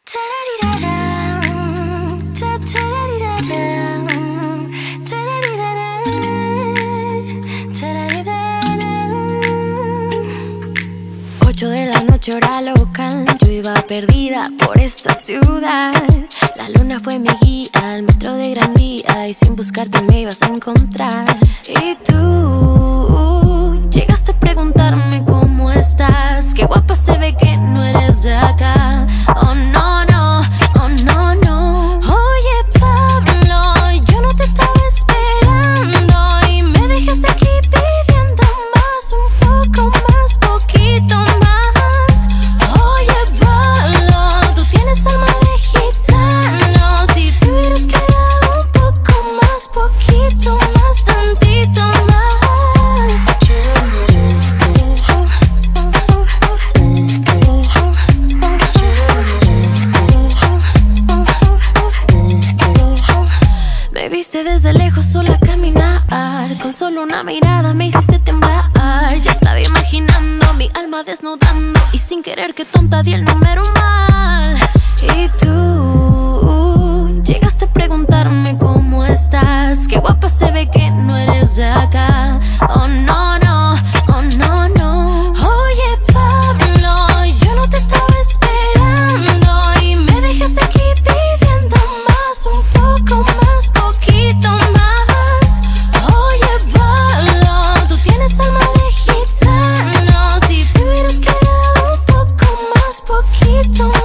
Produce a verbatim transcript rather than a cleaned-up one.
Ocho de la noche hora local, yo iba perdida por esta ciudad. La luna fue mi guía al metro de Gran Vía y sin buscarte me ibas a encontrar. Y tú llegaste a preguntarme cómo estás. Qué guapa se ve que no eres de acá. Oh no, no, oh no, no. Oye Pablo, yo no te estaba esperando y me dejaste aquí pidiendo más, un poco más, poquito más. Oye Pablo, tú tienes alma de gitano. Si te hubieras quedado un poco más, poquito más, tantito más. Me viste desde lejos sola caminar, con solo una mirada me hiciste temblar. Ya estaba imaginando mi alma desnudando y sin querer que tonta di el número mal. Y tú llegaste a preguntarme cómo estás. Qué guapa se ve que no eres de acá. Oh no, no, oh no, no. Oye Pablo, yo no te estaba esperando y me dejaste aquí pidiendo más, un poco más, poquito más. Oye Pablo, tú tienes alma de gitano. Si te hubieras quedado un poco más, poquito más.